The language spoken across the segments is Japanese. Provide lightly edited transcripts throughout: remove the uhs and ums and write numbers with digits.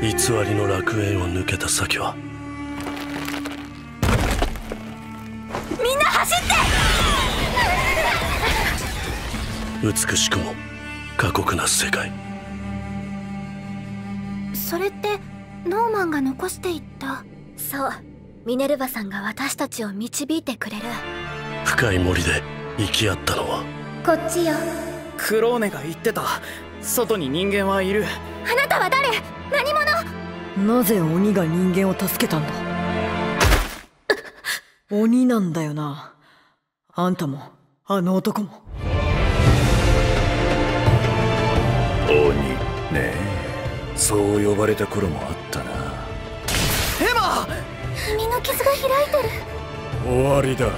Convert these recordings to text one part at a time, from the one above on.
偽りの楽園を抜けた先は。 みんな走って。 美しくも過酷な世界。 それってノーマンが残していった。そう、ミネルヴァさんが私たちを導いてくれる。 深い森で生き合ったのは。 こっちよ。 クローネが言ってた。外に人間はいる。 あなたは誰？何者？ なぜ鬼が人間を助けたんだ？鬼なんだよな。あんたもあの男も。 鬼ねえ、そう呼ばれた頃もあったな。 エマ！ 身の傷が開いてる。 終わりだ。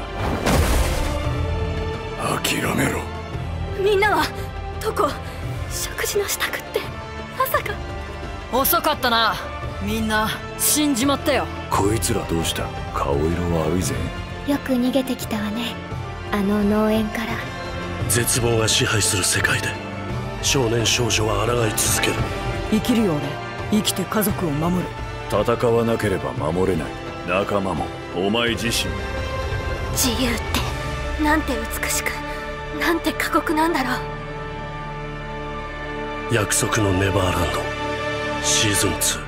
諦めろ。 みんなはどこ？食事の支度ってまさか。 遅かったな。みんな死んじまったよ。 こいつらどうした？顔色悪いぜ。 よく逃げてきたわね、あの農園から。 絶望が支配する世界で少年少女は抗い続ける。 生きるよ俺。生きて家族を守る。 戦わなければ守れない。仲間もお前自身も。 自由ってなんて美しく、なんて過酷なんだろう。 約束のネバーランドシーズン2。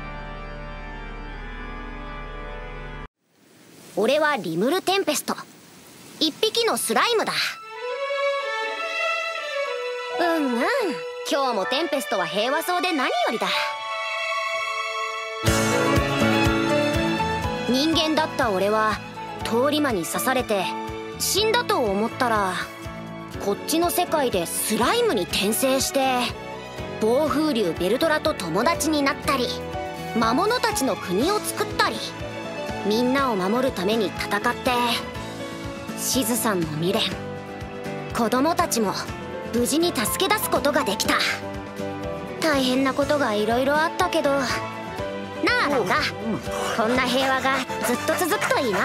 俺はリムルテンペスト、一匹のスライムだ。今日もテンペストは平和そうで何よりだ。人間だった俺は通り魔に刺されて死んだと思ったら、こっちの世界でスライムに転生して暴風竜ベルトラと友達になったり、魔物たちの国を作ったり、みんなを守るために戦って、シズさんも未練、子供たちも無事に助け出すことができた。大変なことがいろいろあったけどなあランガ、こんな平和がずっと続くといいな。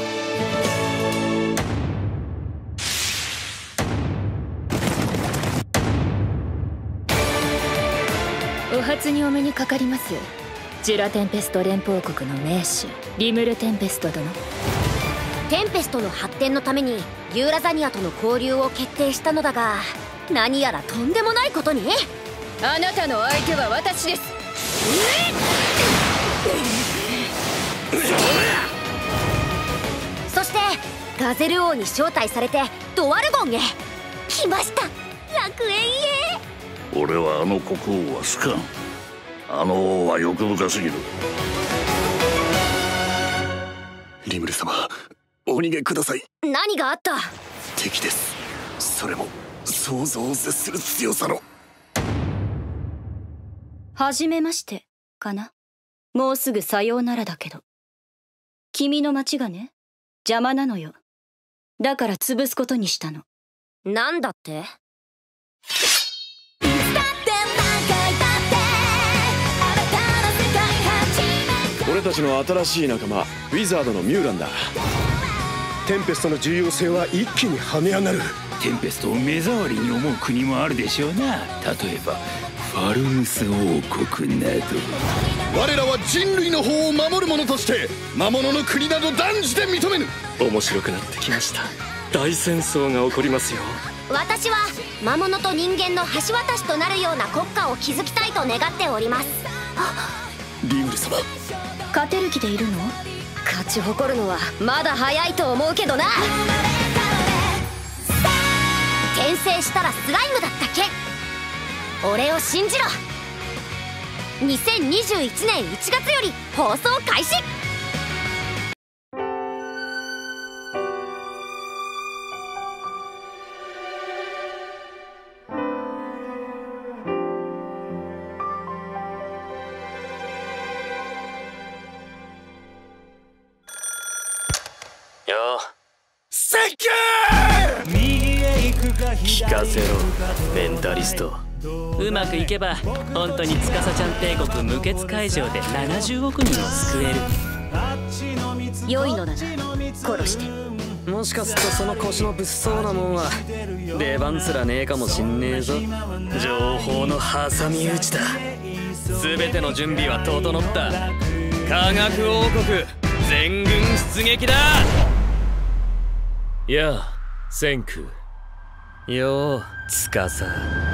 お初にお目にかかります。ジュラ・テンペスト連邦国の名手リムル・テンペスト殿。 テンペストの発展のためにユーラザニアとの交流を決定したのだが、何やらとんでもないことに。 あなたの相手は私です。 そしてガゼル王に招待されてドワルゴンへ来ました。楽園へ。 俺はあの国王は好かん。あの王は欲深すぎる。 リムル様、お逃げください。 何があった？ 敵です。それも想像を絶する強さの。 はじめましてかな。もうすぐさようならだけど、君の町がね、邪魔なのよ。だから潰すことにしたの。 なんだって？ 俺たちの新しい仲間、ウィザードのミューランだ。テンペストの重要性は一気に跳ね上がる。 テンペストを目障りに思う国もあるでしょうな。例えばファルムス王国など。 我らは人類の法を守る者として魔物の国など断じて認めぬ。 面白くなってきました。大戦争が起こりますよ。 私は魔物と人間の橋渡しとなるような国家を築きたいと願っております。 リムル様、 勝てる気でいるの？ 勝ち誇るのはまだ早いと思うけどな。転生したらスライムだった件、俺を信じろ。2021年1月より放送開始。 よセッキ聞かせろメンタリスト。 うまくいけば本当に司ちゃん帝国無血開城で70億人を救える。 良いのだな、殺して。 もしかするとその腰の物騒なもんは出番すらねえかもしんねえぞ。 情報の挟み撃ちだ。 全ての準備は整った。科学王国全軍出撃だ。やあ千空、よう司。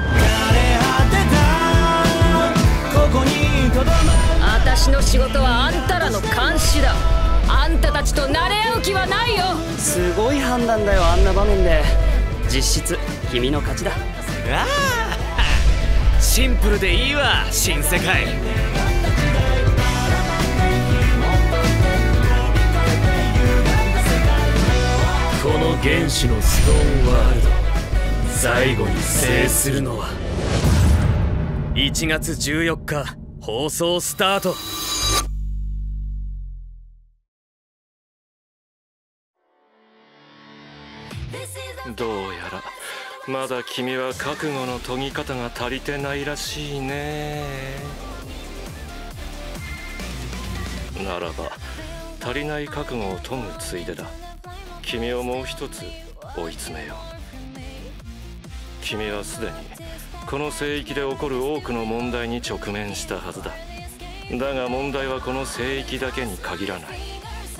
私の仕事はあんたらの監視だ。あんたたちと慣れ合う気はないよ。 すごい判断だよ、あんな場面で。実質君の勝ちだ。ああ、シンプルでいいわ、新世界。この原始のストーンワールド、最後に制するのは。1月14日放送スタート。 どうやらまだ君は覚悟の研ぎ方が足りてないらしいね。ならば足りない覚悟を研ぐついでだ。君をもう一つ追い詰めよう。君はすでにこの聖域で起こる多くの問題に直面したはずだ。だが問題はこの聖域だけに限らない。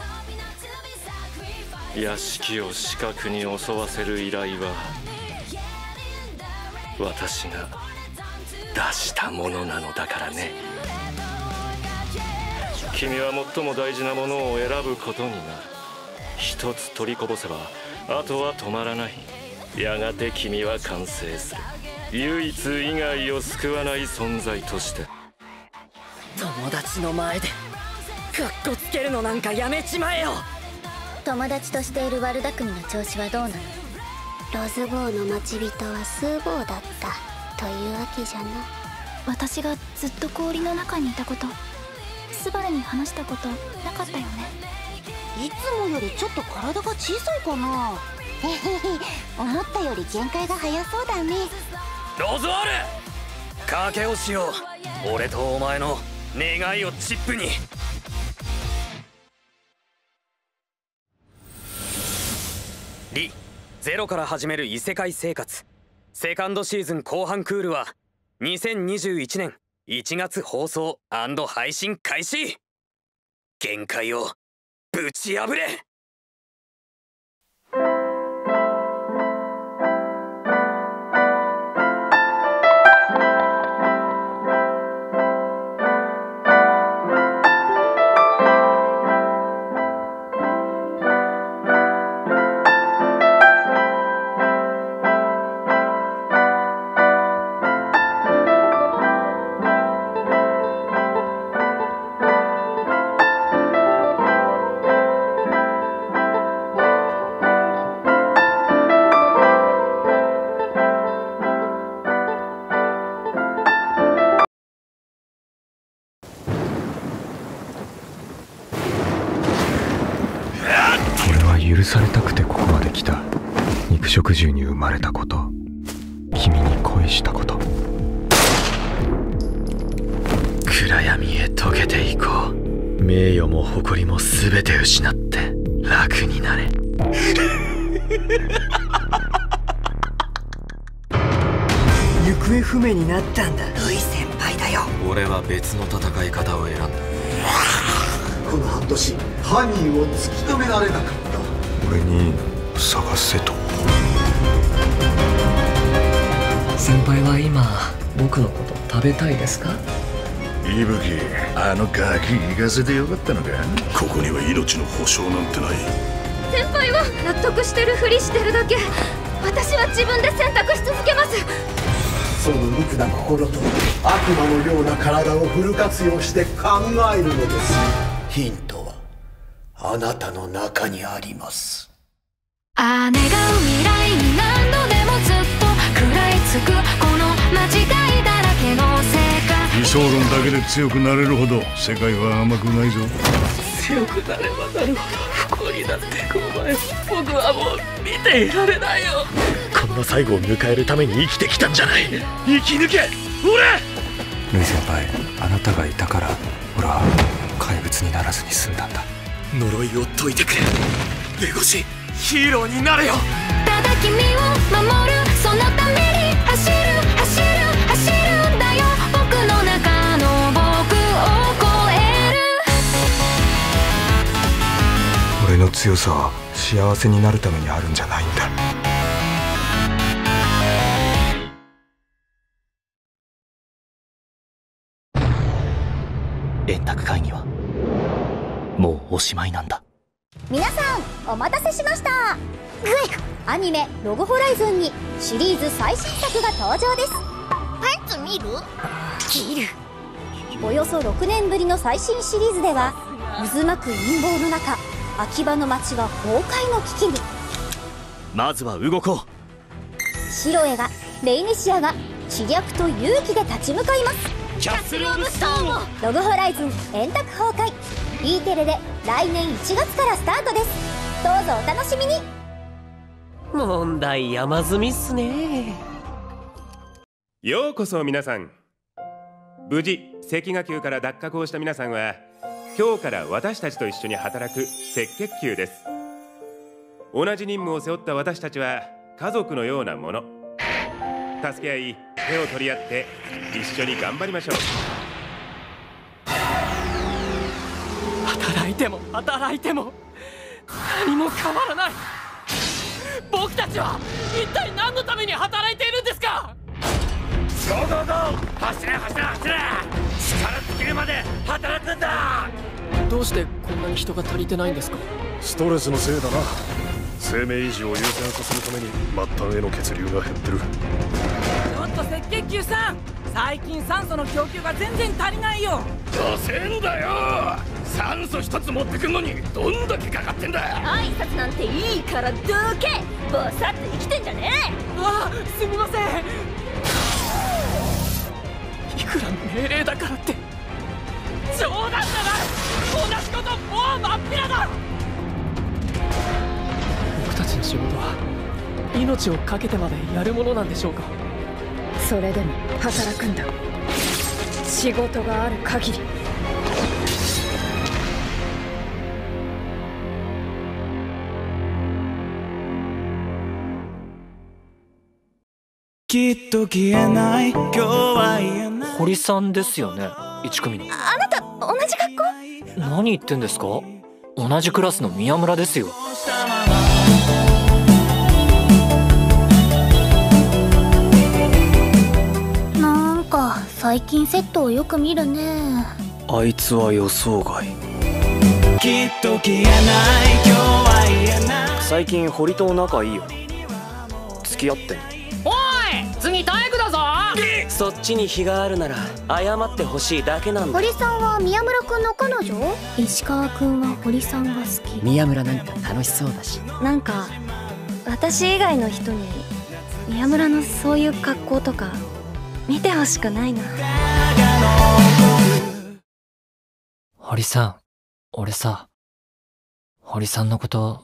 屋敷を死角に襲わせる依頼は私が出したものなのだからね。君は最も大事なものを選ぶことになる。一つ取りこぼせばあとは止まらない。やがて君は完成する。唯一以外を救わない存在として。 友達の前でカッコつけるのなんかやめちまえよ。 友達としている悪巧みの調子はどうなの？ ロズボウの待ち人はスーボウだったというわけじゃな。 私がずっと氷の中にいたこと、スバルに話したことなかったよね。 いつもよりちょっと体が小さいかな。へへへ、思ったより限界が早そうだね。 ロズワール、賭けをしよう。俺とお前の願いをチップに。リゼロから始める異世界生活セカンドシーズン後半クールは2021年1月放送&配信開始。限界をぶち破れ。 許されたくてここまで来た。肉食獣に生まれたこと、君に恋したこと。 暗闇へ溶けていこう。名誉も誇りも全て失って楽になれ。 行方不明になったんだ。ルイ先輩だよ。 俺は別の戦い方を選んだ。 この半年犯人を突き止められなかった。 俺に探せと。 先輩は今僕のこと食べたいですか？ 伊吹、あのガキ行かせてよかったのか。 ここには命の保証なんてない。 先輩は納得してるふりしてるだけ。私は自分で選択し続けます。 その無垢な心と悪魔のような体をフル活用して考えるのです。ヒントはあなたの中にあります。 願う未来に何度でもずっと食らいつくこの間違いだらけの世界。 理想論だけで強くなれるほど世界は甘くないぞ。 強くなればなるほど不幸になっていくお前を僕はもう見ていられないよ。 こんな最後を迎えるために生きてきたんじゃない。生き抜け俺。 ルイ先輩、あなたがいたから俺は怪物にならずに済んだんだ。 呪いを解いてくれ。エゴシヒーローになれよ。 ただ君を守るそのために走る走る走るんだよ。僕の中の強さは幸せになるためにあるんじゃないんだ。 円卓会議はもうおしまいなんだ。 皆さんお待たせしました。アニメ「ログホライズン」にシリーズ最新作が登場です。パンツ見る？見る。およそ6年ぶりの最新シリーズでは渦巻く陰謀の中、秋葉の町は崩壊の危機に。 まずは動こう。 シロエがレイニシアが知略と勇気で立ち向かいます。 キャッスル・オブ・ストーンを。 ログホライズン円卓崩壊、E テレで来年1月からスタートです。どうぞお楽しみに。 問題山積みっすね。 ようこそ皆さん。無事赤牙宮から脱却をした皆さんは今日から私たちと一緒に働く赤血球です。同じ任務を背負った私たちは家族のようなもの。助け合い手を取り合って一緒に頑張りましょう。 働いても働いても何も変わらない。僕たちは一体何のために働いているんですか？ ゴーゴーゴー、走れ走れ走れ、力尽きるまで働くんだ。 どうしてこんなに人が足りてないんですか？ ストレスのせいだな。生命維持を優先させるために末端への血流が減ってる。 ちょっと赤血球さん、最近酸素の供給が全然足りないよ。 どせんだよ。酸素一つ持ってくんのにどんだけかかってんだ。 挨拶なんていいからどけ。ぼさっと生きてんじゃねえ。 ああ、すみません。いくら命令だからって冗談じゃない。同じこともうまっぴらだ。僕たちの仕事は命を懸けてまでやるものなんでしょうか？ それでも働くんだ、仕事がある限り。 きっと消えない今日は言えない。 堀さんですよね、1組の。 あなた同じ学校？ 何言ってんですか？同じクラスの宮村ですよ。 なんか最近セットをよく見るね。 あいつは予想外。 きっと消えない今日は言えない。 最近堀と仲いいよ。付き合ってんの？ おい、次体育だぞ。 そっちに非があるなら謝ってほしいだけなんだ。 堀さんは宮村くんの彼女？石川くんは堀さんが好き。 宮村なんか楽しそうだし。 なんか私以外の人に宮村のそういう格好とか見てほしくないな。 堀さん、俺さ、堀さんのこと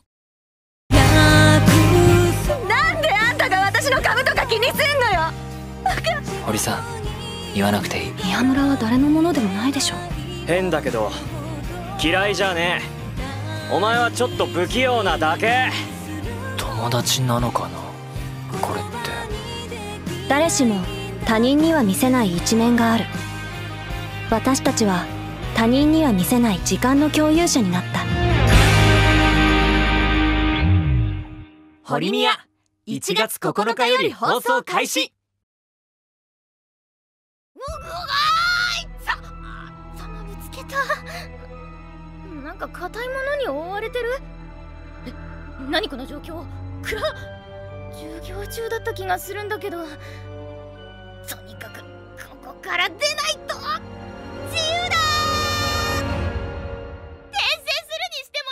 なんであんたが私の株とか気にすんのよ。 堀さん、言わなくていい。 宮村は誰のものでもないでしょ。 変だけど嫌いじゃねえ。お前はちょっと不器用なだけ。 友達なのかなこれって。 誰しも他人には見せない一面がある。私たちは他人には見せない時間の共有者になった。 堀宮1月9日より放送開始。 ぶつけた。なんか硬いものに覆われてる。何この状況。暗っ。授業中だった気がするんだけど。とにかくここから出ないと。自由だ。転生するにして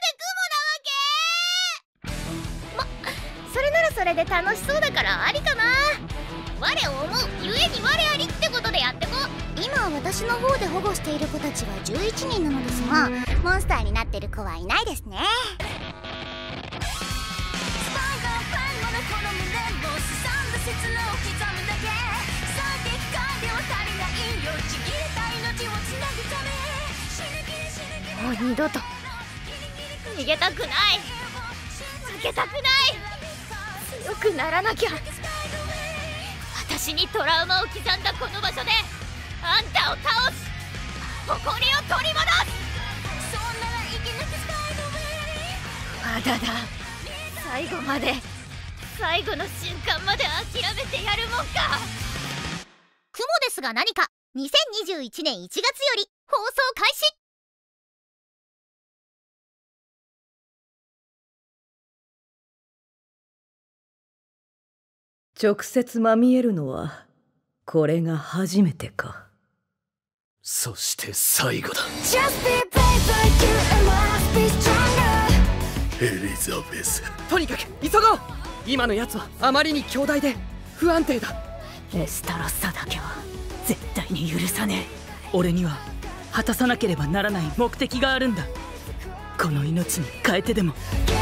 もなんで雲なわけ。それならそれで楽しそうだからありかな。我を思うゆえに我ありってことでやってこ。 今私の方で保護している子たちは11人なのですが、モンスターになってる子はいないですね。 もう二度と逃げたくない。避けたくない。強くならなきゃ。私にトラウマを刻んだこの場所であんたを倒し誇りを取り戻す。 まだだ。最後まで、最後の瞬間まで諦めてやるもんか。 雲ですが何か2021年1月より放送開始。 直接まみえるのはこれが初めてか。 そして最後だ。エリザベス、 とにかく急ごう。今のやつはあまりに強大で不安定だ。 エスタロッサだけは絶対に許さねえ。俺には果たさなければならない目的があるんだ。この命に変えてでも。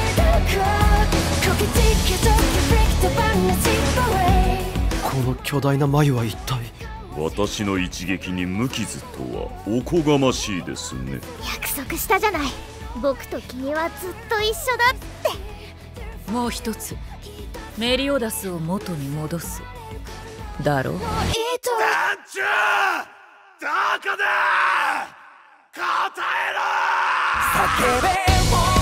この巨大な眉は一体。 私の一撃に無傷とはおこがましいですね。 約束したじゃない。僕と君はずっと一緒だって。 もう一つ、メリオダスを元に戻すだろう。団長、どこだ。答えろ。叫べ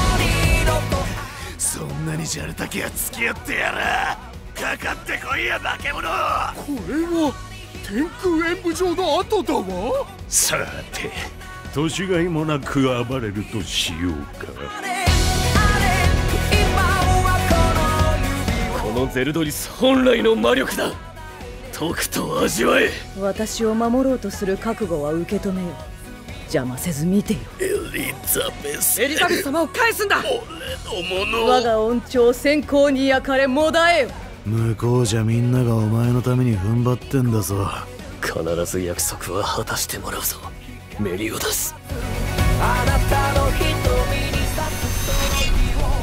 そんなにじゃれたきゃ付き合ってやら。かかってこいや化け物。これは天空演舞場の後だわ。 さて年がいもなく暴れるとしようか。 このゼルドリス本来の魔力だ。とくと味わえ。 私を守ろうとする覚悟は受け止めよう。邪魔せず見てよ。 エリザベス。 エリザベス様を返すんだ。 俺のもの。 我が恩寵先行に焼かれもだえよ。 向こうじゃみんながお前のために踏ん張ってんだぞ。 必ず約束は果たしてもらうぞ、メリオダス。 あなたの瞳に咲くその日を。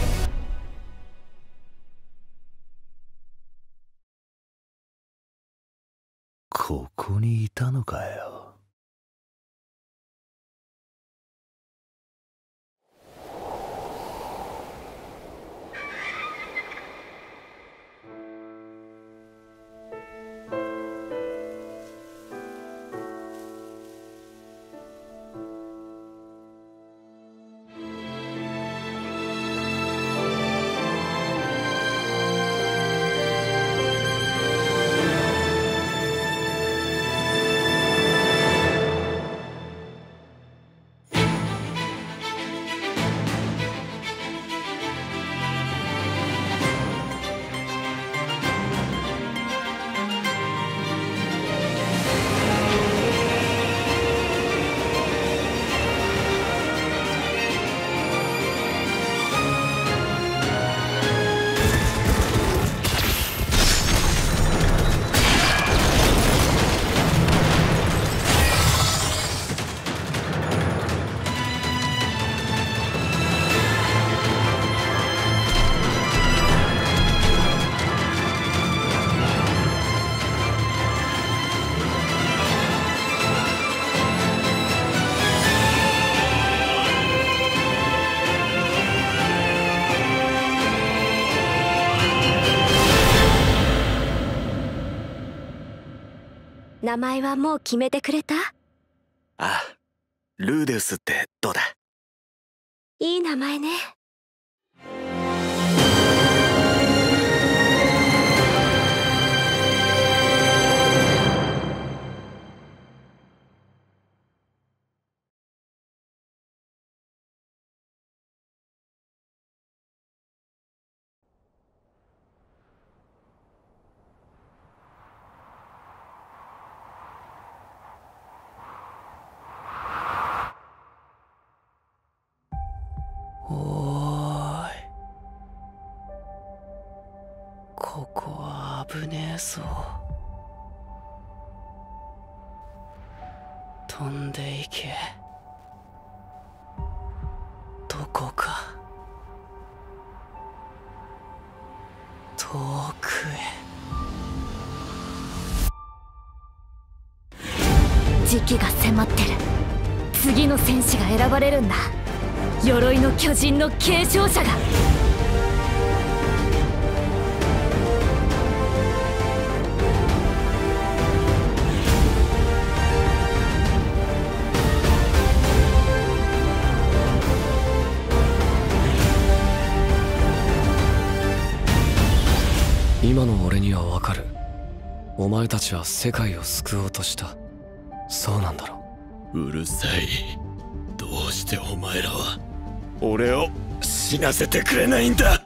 ここにいたのかよ。 名前はもう決めてくれた？ ああ、ルーデウスってどうだ？ いい名前ね。 ここは危ねえぞ。飛んでいけ。どこか遠くへ。時期が迫ってる。次の戦士が選ばれるんだ。鎧の巨人の継承者が。 お前たちは世界を救おうとした。そうなんだろう。うるさい。どうしてお前らは俺を死なせてくれないんだ。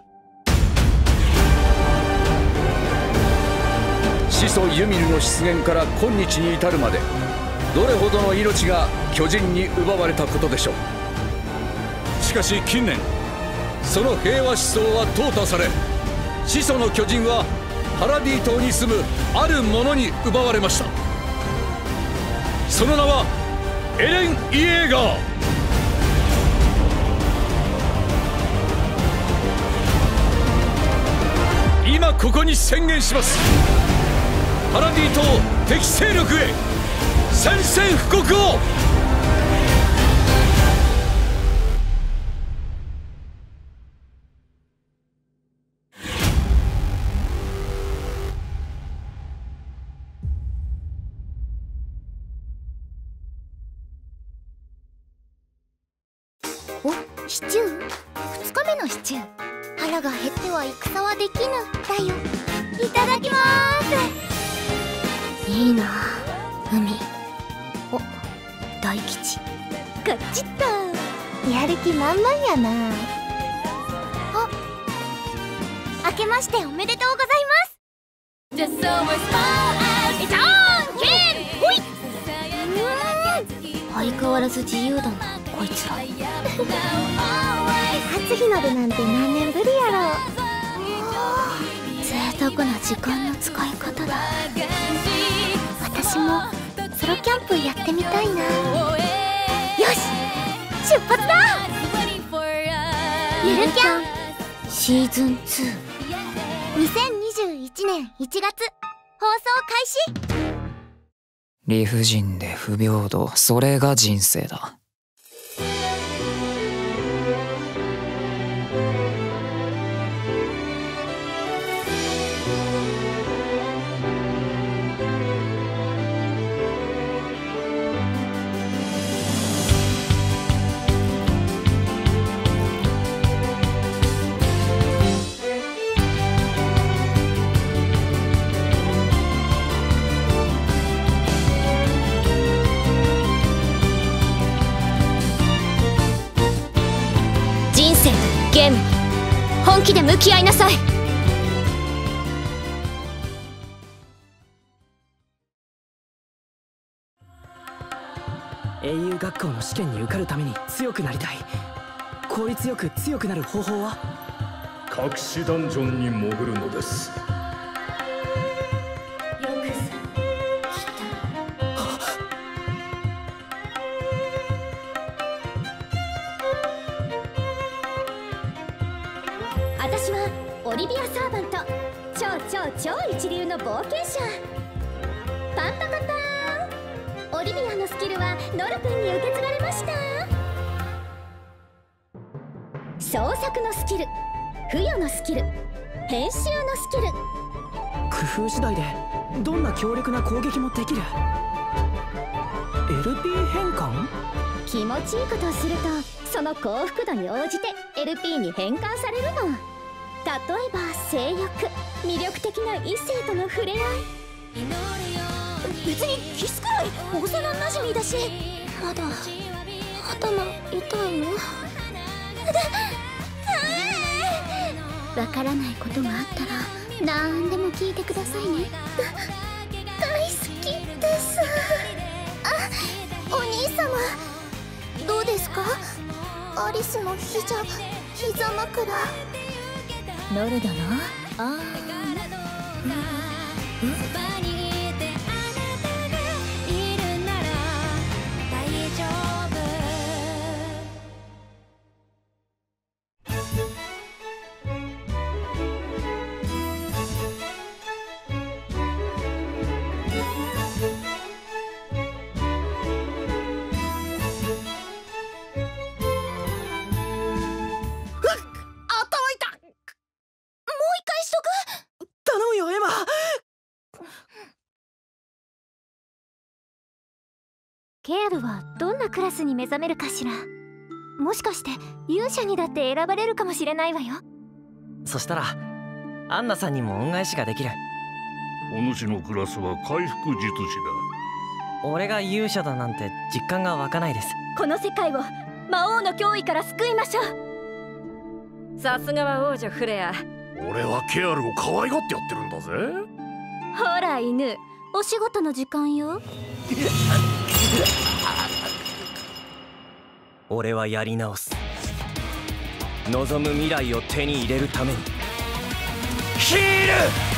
始祖ユミルの出現から今日に至るまで、どれほどの命が巨人に奪われたことでしょう。しかし近年、その平和思想は淘汰され、始祖の巨人はパラディ島に住むあるものに奪われました。その名はエレン・イエーガー。今ここに宣言します。パラディ島敵勢力へ宣戦布告を。 お、シチュー？2日目のシチュー。腹が減っては戦はできぬだよ。いただきまーす。いいな海。お、大吉。ガチッとやる気満々やな。あ、明けましておめでとうございます。相変わらず自由だなこいつら。初日の出なんて何年ぶりやろ。贅沢な時間の使い方だ。私もソロキャンプやってみたいな。よし出発だ。ゆるキャンシーズン2 2021年1月放送開始。 理不尽で不平等、それが人生だ。 ゲームに本気で向き合いなさい。 英雄学校の試験に受かるために強くなりたい。効率よく強くなる方法は？ 隠しダンジョンに潜るのです。 私はオリビア・サーバント、超一流の冒険者。パンパカパーン。オリビアのスキルはノル君に受け継がれました。創作のスキル、付与のスキル、編集のスキル。 工夫次第でどんな強力な攻撃もできる。 LP 変換？ 気持ちいいことをするとその幸福度に応じて LP に変換されるの。例えば性欲、魅力的な異性との触れ合い。別にキスくらい幼なじみだし。まだ頭痛いの？わからないことがあったらなんでも聞いてくださいね。大好きです。あ、お兄様どうですか？アリスの膝枕。ノルだな。あケアルはどんなクラスに目覚めるかしら。もしかして勇者にだって選ばれるかもしれないわよ。 そしたらアンナさんにも恩返しができる。 お主のクラスは回復術師俺が勇者だなんて実感が湧かないです。 この世界を魔王の脅威から救いましょう。さすがは王女フレア。 俺はケアルを可愛がってやってるんだぜ。 ほら犬、お仕事の時間よ。 俺はやり直す。望む未来を手に入れるために。ヒール！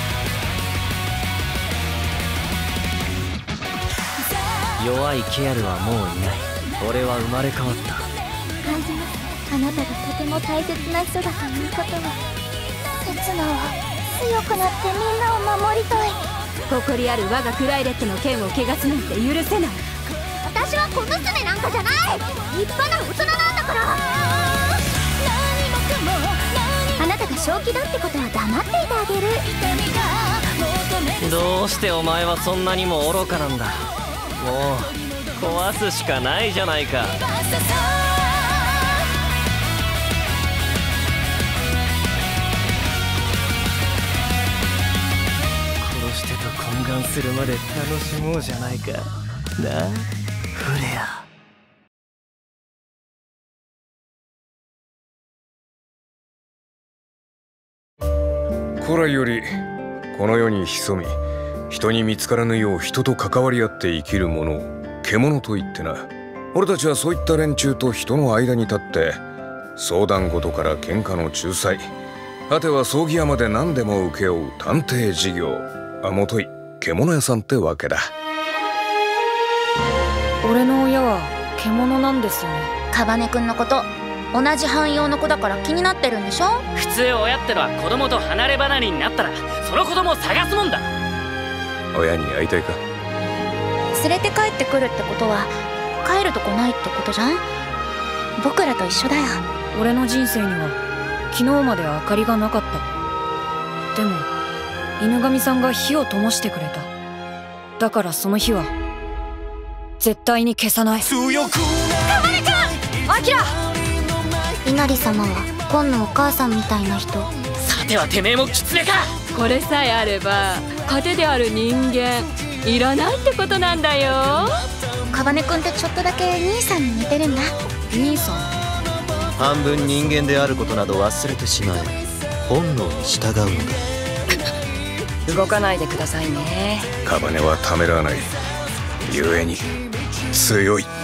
弱いケアルはもういない。俺は生まれ変わった。 感じます。あなたがとても大切な人だということは。刹那は強くなってみんなを守りたい。 誇りある我がクライレットの剣を汚すなんて許せない。 私は小娘なんかじゃない。立派な大人なんだから。あなたが正気だってことは黙っていてあげる。 どうしてお前はそんなにも愚かなんだ。もう壊すしかないじゃないか。殺してと懇願するまで楽しもうじゃないか。なあフレア。 古来よりこの世に潜み、人に見つからぬよう人と関わり合って生きる者を獣と言ってな。俺たちはそういった連中と人の間に立って相談事から喧嘩の仲裁、果ては葬儀屋まで何でも請け負う探偵事業。もとい獣屋さんってわけだ。 俺の親は獣なんですよね。 カバネ君のこと同じ汎用の子だから気になってるんでしょ。 普通親ってのは子供と離れ離れになったらその子供を探すもんだ。 親に会いたいか。 連れて帰ってくるってことは帰るとこないってことじゃん。僕らと一緒だよ。 俺の人生には昨日まで明かりがなかった。でも犬神さんが火を灯してくれた。だからその火は絶対に消さない。 カバネ君、アキラ。稲荷様は今のお母さんみたいな人。 さてはてめえも狐か。 これさえあれば糧である人間いらないってことなんだよ。 カバネ君ってちょっとだけ兄さんに似てるんだ。 兄さん。 半分人間であることなど忘れてしまえ。本能に従うのだ。 動かないでくださいね。 カバネはためらわない。故に強い。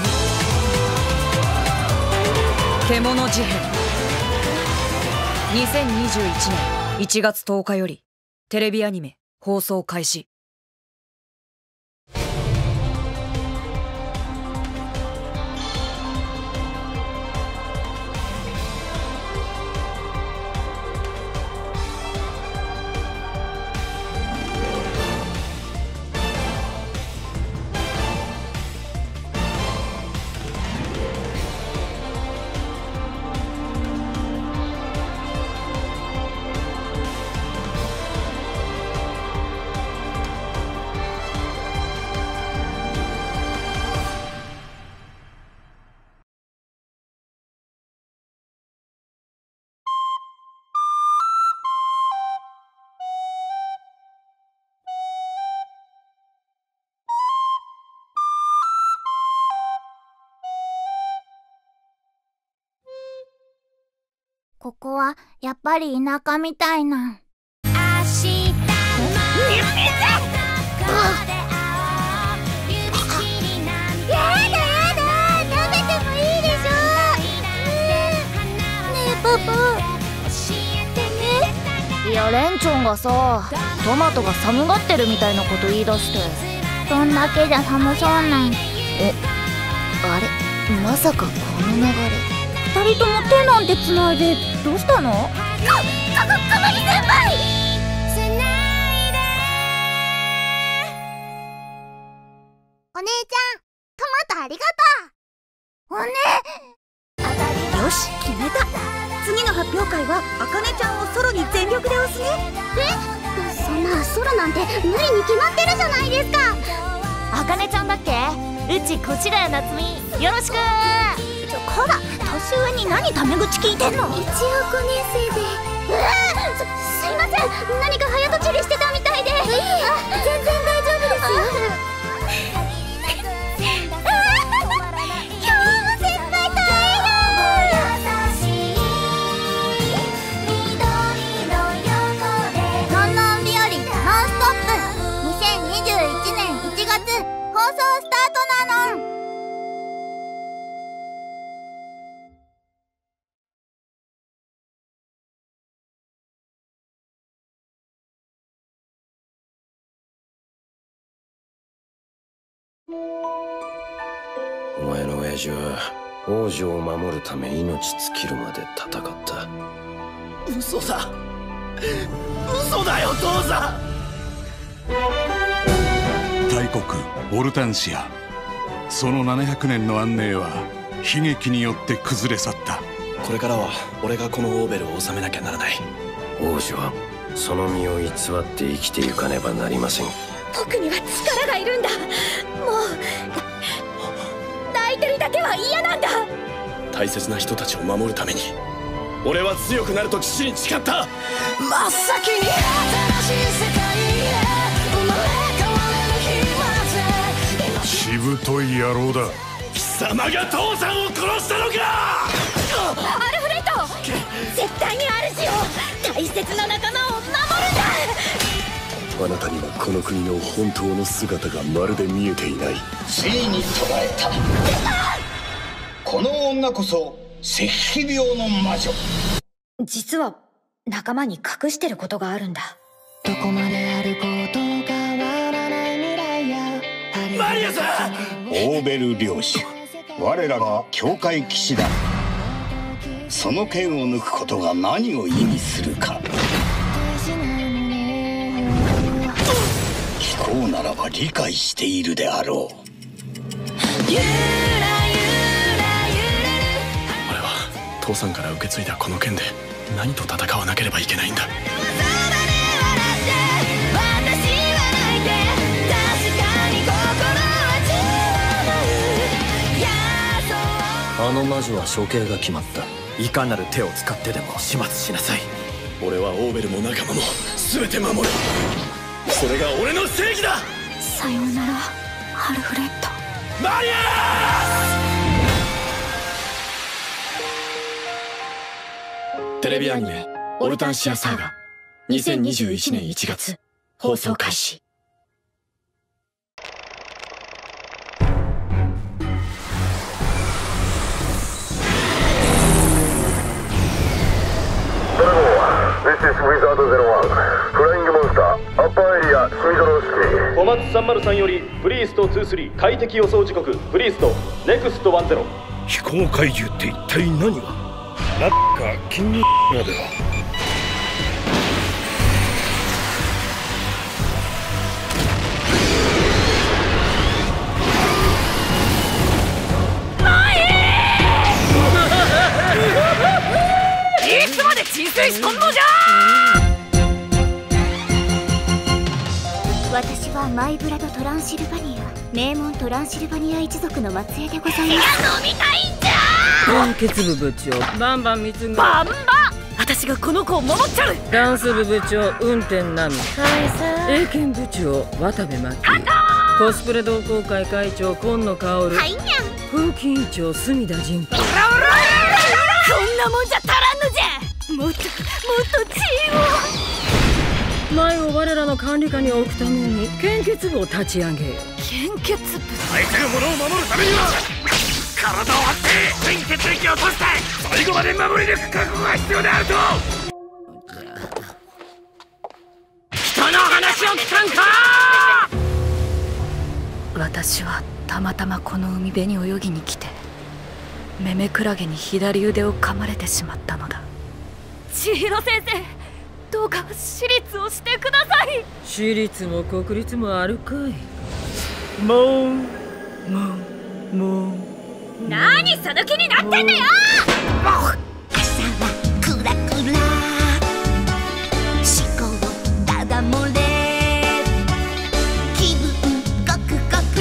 獣事変。2021年1月10日よりテレビアニメ放送開始。 ここはやっぱり田舎みたいな。いや、レンチョンがさ、トマトが寒がってるみたいなこと言い出して。どんだけじゃ寒そうなん。あれ、まさかこの流れ。二人とも手なんてつないでどうしたの？かまり先輩！お姉ちゃん、トマトありがとう。お姉。よし、決めた。次の発表会はあかねちゃんをソロに全力で押すね。そんなソロなんて無理に決まってるじゃないですか。あかねちゃんだっけ？うちこちらやなつみ、よろしく。こら、年上に何タメ口聞いてんの？一応5年生で。すいません、何か早とちりしてたみたいで。 全然大丈夫ですよ。今日も先輩と会える。のんのん日和ノンストップ。2021年1月放送スタートなのん。 お前の親父は王女を守るため命尽きるまで戦った。 嘘だ、嘘だよ父さん。 大国オルタンシア、その700年の安寧は悲劇によって崩れ去った。 これからは俺がこのオーベルを治めなきゃならない。 王女はその身を偽って生きてゆかねばなりません。 僕には力がいるんだ。もう泣いてるだけは嫌なんだ。 大切な人たちを守るために俺は強くなると父に誓った。 真っ先に新しい世界へ生まれ変われる日まで。 しぶとい野郎だ。 貴様が父さんを殺したのか。 アルフレッド、絶対に主を、大切な仲間を守るんだ。 あなたにはこの国の本当の姿がまるで見えていない。 ついに捕らえた。この女こそ赤皮病の魔女。 実は仲間に隠してることがあるんだ。 どこまで歩こうと変わらない未来や。 マリアさん、オーベル領主、我らが教会騎士だ。その剣を抜くことが何を意味するか。聞こうならば理解しているであろう。 俺は父さんから受け継いだこの剣で何と戦わなければいけないんだ。 あの魔女は処刑が決まった。いかなる手を使ってでも始末しなさい。 俺はオーベルも仲間も全て守る。それが俺の正義だ。 さようならアルフレッド。 マリア！テレビアニメ「オルタンシアサーガ」2021年1月放送開始。 This is Wizard 01フライングモンスターアッパーエリアシミドロー式小松303よりプリースト23快適予想時刻プリーストネクスト10 飛行怪獣って一体何がラッカキングまでは。 いつまで鎮静しとんのじゃ。 私はマイブラドトランシルバニア、名門トランシルバニア一族の末裔でございます。飲みたいんじゃ。 献血部部長バンバン貢ぐバンバン。私がこの子を守っちゃう。ダンス部部長運転ナミ、英検部長渡部真希、コスプレ同好会会長今野薫、風紀委員長隅田仁子。こんなもんじゃ足らんのじゃ。もっと知恵を。前を我らの管理下に置くために献血部を立ち上げよう。献血部、 相手のものを守るためには体を張って献血液を落として最後まで守り抜く覚悟が必要であると。 人の話を聞かんか。私はたまたまこの海辺に泳ぎに来てメメクラゲに左腕を噛まれてしまったのだ。千尋先生、どうか私立をしてください。私立も国立もあるかい。もう何その気になってんだよ。 朝はクラクラ思考ダダ漏れ気分ゴクゴク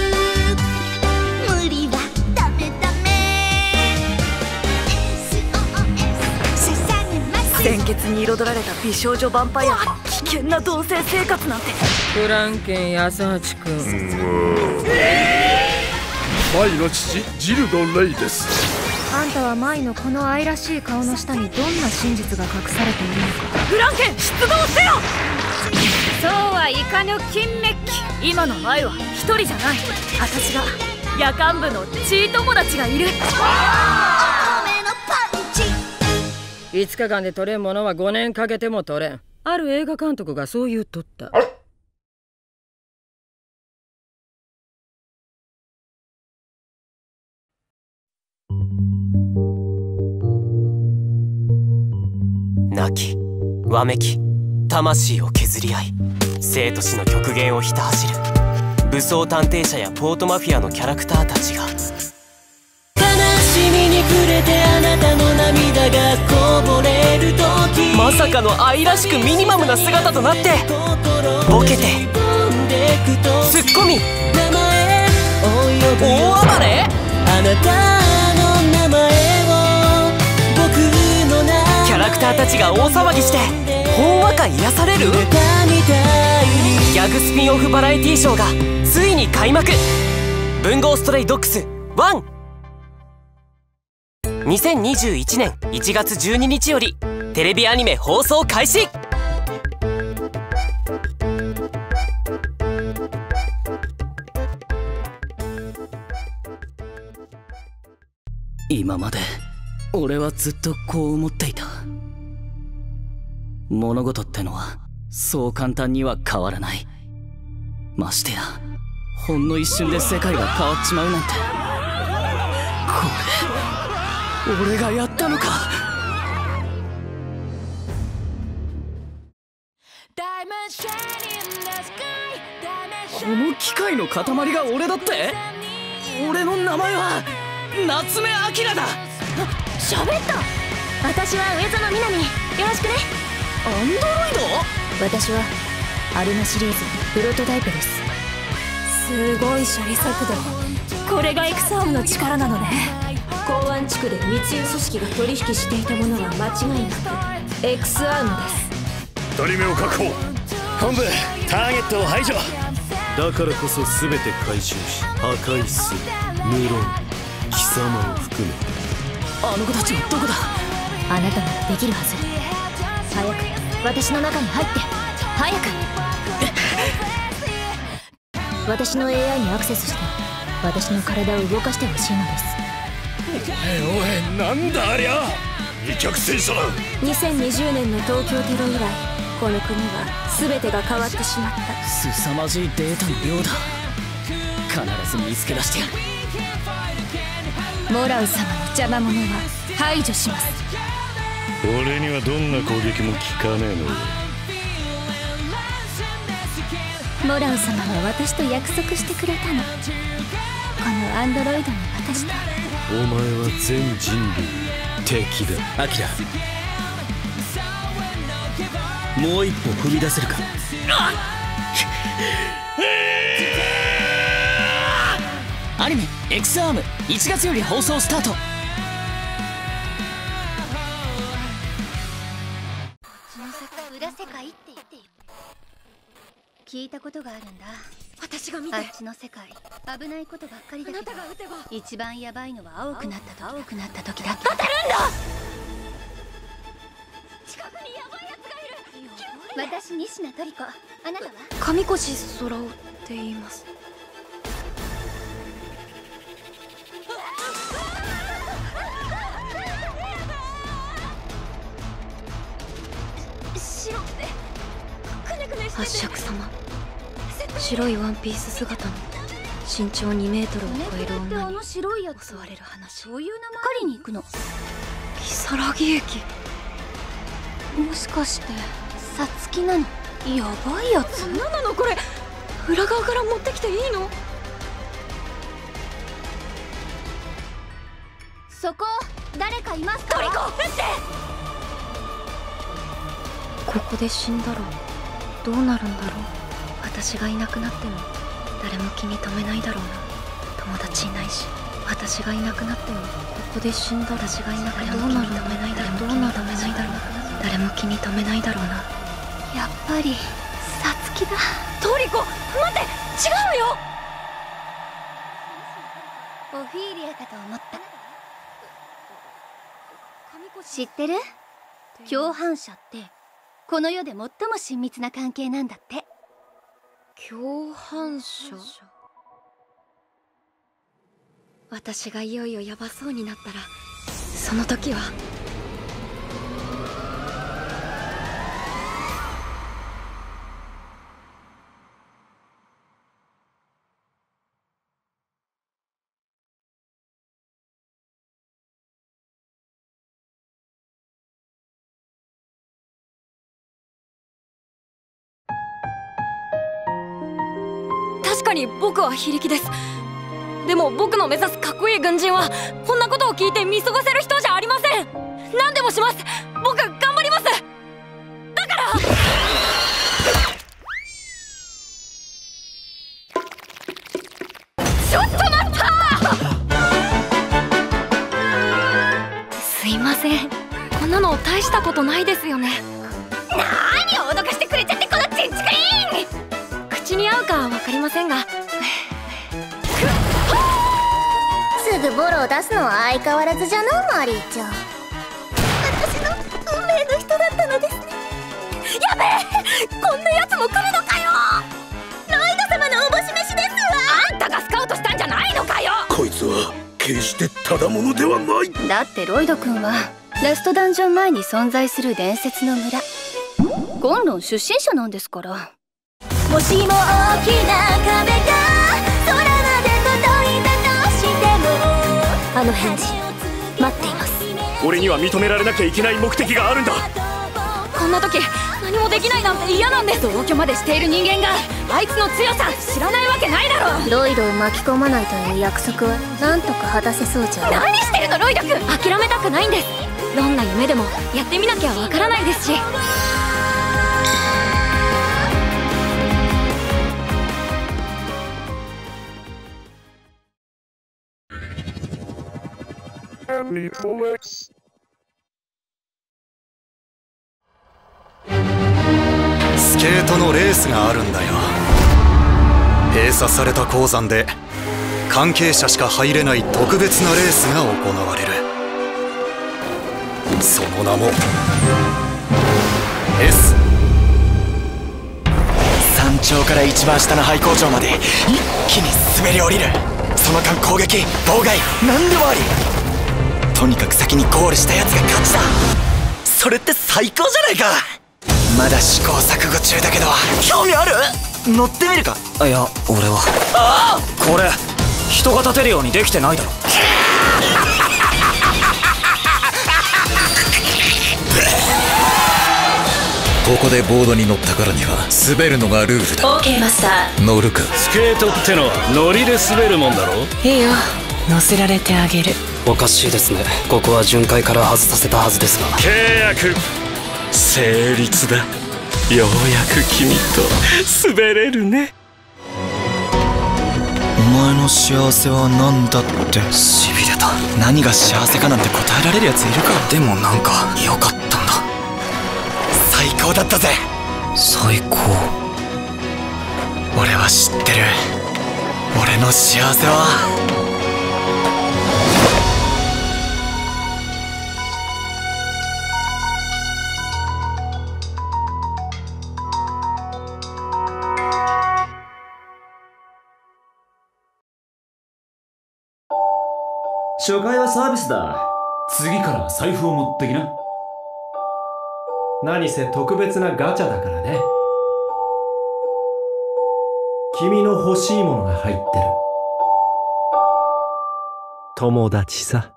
無理はダメダメ SOS 捧げます。 鮮血に彩られた美少女ヴァンパイアと危険な同棲生活なんて。 フランケン安八君、 舞の父ジルド・レイです。 あんたは舞のこの愛らしい顔の下にどんな真実が隠されているのか。 フランケン出動せよ。 そうはいかぬ金メッキ。 今の舞は一人じゃない。私が夜間部のチー友達がいる。5日間で取れんものは5年かけても取れん。ある映画監督がそう言うとった。 泣きわめき魂を削り合い、生と死の極限をひた走る武装探偵者やポートマフィアのキャラクターたちが、 悲しみに暮れてあなたの涙がこぼれる時、 まさかの愛らしくミニマムな姿となって、ボケてツッコミ大暴れ、 あなたの名前を僕の名前、 キャラクターたちが大騒ぎしてほんわか癒されるギャグスピンオフバラエティショーがついに開幕。文豪ストレイドッグス1、2021年1月12日よりテレビアニメ放送開始。 今まで俺はずっとこう思っていた。物事ってのはそう簡単には変わらない。ましてやほんの一瞬で世界が変わっちまうなんて。これ俺がやったのか。この機械の塊が俺だって。俺の名前は夏目アキラだ。 喋った。私は上園みなみ、よろしくね。 アンドロイド？ 私はアルマシリーズプロトタイプです。すごい処理速度。これがエクサームの力なのね。港湾地区で密輸組織が取引していたものは間違いなくエクスアームです。 1人目を確保。 本部ターゲットを排除。だからこそ全て回収し破壊する。無論貴様を含め。 あの子たちはどこだ。 あなたならできるはず。早く私の中に入って。早く私の AI にアクセスして私の体を動かしてほしいのです。 おい、なんだありゃ。二脚戦車だ。 2020年の東京テロ以来この国は全てが変わってしまった。 凄まじいデータの量だ。必ず見つけ出してやる。 モラウ様の邪魔者は排除します。 俺にはどんな攻撃も効かねえのよ。 モラウ様は私と約束してくれたの。このアンドロイドに渡した。 お前は全人類敵だ。アキラ、もう一歩踏み出せるか。 アニメエクスアーム1月より放送スタート。 裏世界って言ってよ。聞いたことがあるんだ。 私が見て。 あっちの世界危ないことばっかりだけど、一番ヤバいのは青くなった時だ。 当てるんだ。 近くにヤバいやつがいる。私仁科トリコ。あなたは上越空男って言います。 白ってくねくねしてて。 八尺様、白いワンピース姿の身長2メートルを超える女に襲われる話。 そういう名前借りに行くの。 如月駅。もしかしてさつきなの。 やばいやつ。 何なのこれ。 裏側から持ってきていいの？ そこ誰かいますか？ トリコ撃って。 ここで死んだらどうなるんだろう。私がいなくなっても誰も気に留めないだろうな。友達いないし。私がいなくなってもここで死んだら私がいなくなってもどうなるんだろう。誰も気に留めないだろうな。誰誰も気に留めないだろうな。やっぱりサツキだ。 トリコ、待って、違うよ。 オフィーリアかと思った。知ってる？共犯者ってこの世で最も親密な関係なんだって。 共犯者？ 私がいよいよヤバそうになったら、その時は確かに僕は非力です。でも僕の目指すかっこいい軍人はこんなことを聞いて見過ごせる人じゃありません。何でもします。僕頑張ります。だからちょっと待った。すいません、こんなの大したことないですよね。 何を脅かしてくれちゃって、このチンチクリーン。 口に合うかは分かりませんがすぐボロを出すのは相変わらずじゃな、マリーちゃん。私の運命の人だったのですね。やべえ、こんなやつも来るのかよ。ロイド様のおぼし飯ですわ。 あんたがスカウトしたんじゃないのかよ。 こいつは決してただものではない。 だってロイド君はラストダンジョン前に存在する伝説の村ゴンロン出身者なんですから。 もしも大きな壁が空まで届いたとしても、 あの返事待っています。 俺には認められなきゃいけない目的があるんだ。 こんな時何もできないなんて嫌なんです。 同居までしている人間があいつの強さ知らないわけないだろ。 ロイドを巻き込まないという約束はなんとか果たせそうじゃ。 何してるのロイド君。 諦めたくないんです。どんな夢でもやってみなきゃわからないですし。 スケートのレースがあるんだよ。閉鎖された鉱山で関係者しか入れない特別なレースが行われる。その名も S。 山頂から一番下の廃工場まで一気に滑り降りる。その間攻撃、妨害、何でもあり。とにかく先にゴールしたやつが勝ちだ。それって最高じゃないか。まだ試行錯誤中だけど興味ある？乗ってみるか？ いや、俺は。ああ、これ人が立てるようにできてないだろ。 ここでボードに乗ったからには滑るのがルールだ。 オーケーマスター。乗るか？ スケートってのはノリで滑るもんだろ。 いいよ、乗せられてあげる。 おかしいですね。ここは巡回から外させたはずですが。 契約成立だ。ようやく君と滑れるね。 お前の幸せは何だって。しびれた。何が幸せかなんて答えられるやついるか。でもなんか良かったんだ。最高だったぜ。最高。俺は知ってる。俺の幸せは初回はサービスだ。次から財布を持ってきな。何せ特別なガチャだからね。君の欲しいものが入ってる。友達さ。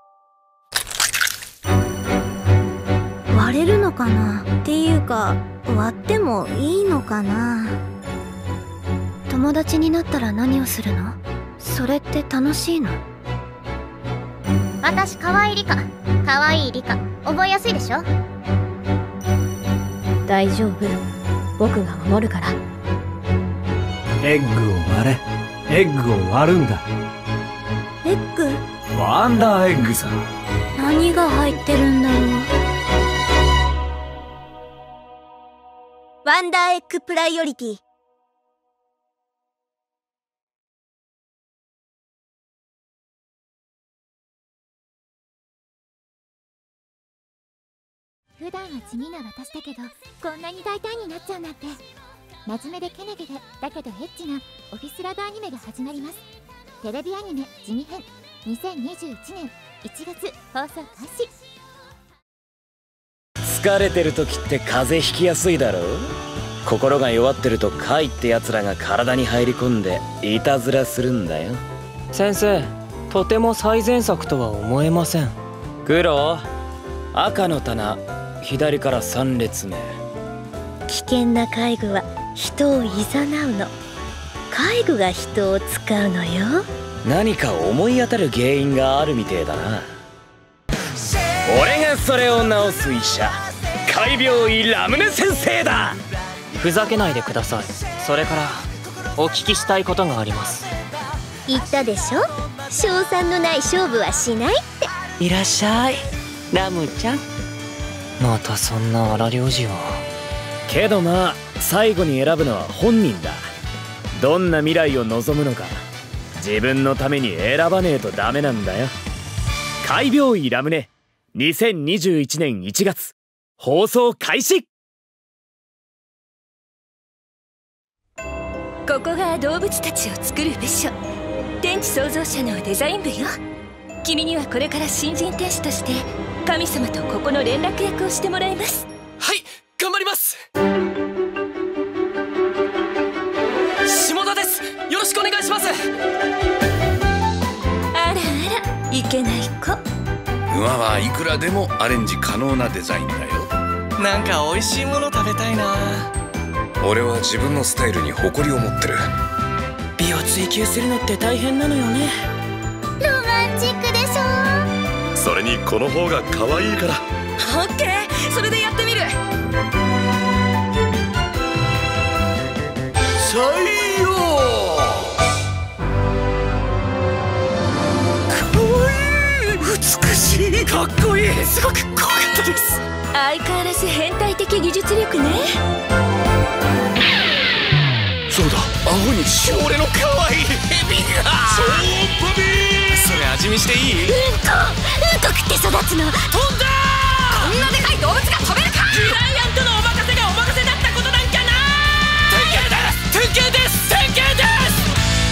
割れるのかなっていうか、割ってもいいのかな。友達になったら何をするの？それって楽しいの？私、かわいいリカ。かわいいリカ。覚えやすいでしょ？大丈夫。僕が守るから。 エッグを割れ。エッグを割るんだ。 エッグ？ ワンダーエッグさ。 何が入ってるんだろう。 ワンダーエッグプライオリティ。 普段は地味な私だけど、こんなに大胆になっちゃうなんて。真面目でケネゲでだけどヘッチなオフィスラブアニメが始まります。テレビアニメ地味編、2021年1月放送開始。 疲れてる時って風邪ひきやすいだろ。心が弱ってるとカイってやつらが体に入り込んでいたずらするんだよ。 先生、とても最善策とは思えません。 黒、赤の棚、左から3列目。 危険な介護は人を誘うの。介護が人を使うのよ。 何か思い当たる原因があるみてえだな。俺がそれを治す医者、海病医ラムネ先生だ。 ふざけないでください。それからお聞きしたいことがあります。 言ったでしょ、勝算のない勝負はしないって。 いらっしゃい、ラムちゃん。またそんな荒療治を。 けどまあ最後に選ぶのは本人だ。どんな未来を望むのか自分のために選ばねえとダメなんだよ。海病医ラムネ2021年1月放送開始。 ここが動物たちを作る部署、天地創造者のデザイン部よ。君にはこれから新人天使として神様とここの連絡役をしてもらいます。 はい、頑張ります。下田です、よろしくお願いします。 あらあら、いけない子。 馬はいくらでもアレンジ可能なデザインだよ。 なんか美味しいもの食べたいな。 俺は自分のスタイルに誇りを持ってる。 美を追求するのって大変なのよね。 ロマンチックでしょ。 それにこの方が可愛いから。 オッケー、それでやってみる。 採用。かわいい、美しい、かっこいい、すごく怖かったです。 相変わらず変態的技術力ね。 そうだ、青に俺の可愛いヘビが超音波ビー。それ味見していい？ うんこ食って育つの。飛んだー。こんなでかい動物が飛べるか。 ジャイアントのお任せがお任せだったことなんかな。典型です、典型です。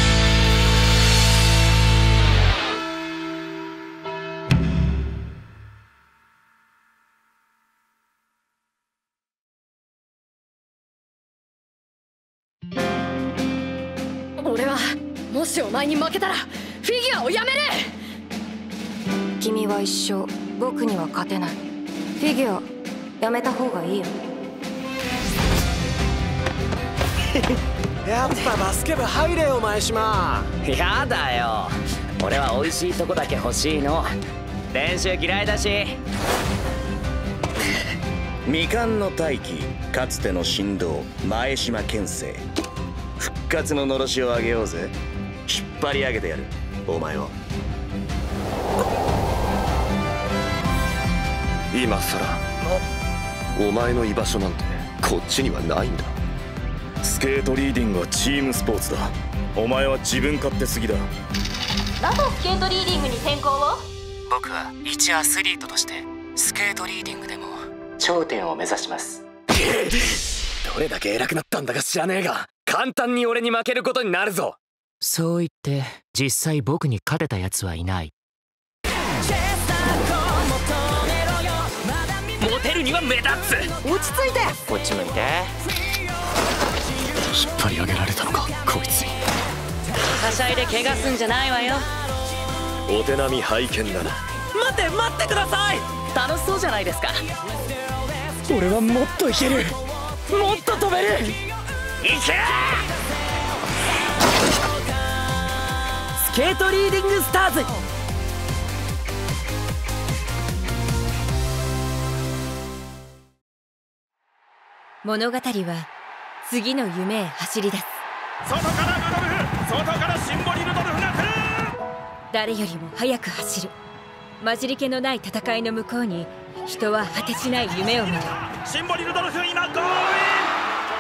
俺はもしお前に負けたらフィギュアをやめる。 君は一生僕には勝てない。フィギュアやめた方がいいよ。 やっぱバスケ部入れよ前島。 やだよ、俺は美味しいとこだけ欲しいの。練習嫌いだし。未完の大器、かつての神童前島健生、復活ののろしをあげようぜ。引っ張り上げてやる、お前を。 今さらお前の居場所なんてこっちにはないんだ。スケートリーディングはチームスポーツだ。お前は自分勝手すぎだ。 なぜスケートリーディングに転向を？ 僕は一アスリートとしてスケートリーディングでも頂点を目指します。 どれだけ偉くなったんだか知らねえが、簡単に俺に負けることになるぞ。 そう言って実際僕に勝てたやつはいない。 モテるには目立つ。 落ち着いて。こっち向いて。 引っ張り上げられたのかこいつに。 はしゃいで怪我すんじゃないわよ。 お手並み拝見だな。 待ってください。楽しそうじゃないですか。 俺はもっといける、もっと飛べる。いけ！ スケートリーディングスターズ。 物語は次の夢へ走り出す。 外からルドルフ、外からシンボリルドルフが来る。 誰よりも速く走る。混じり気のない戦いの向こうに人は果てしない夢を見る。 シンボリルドルフ今ゴールイン。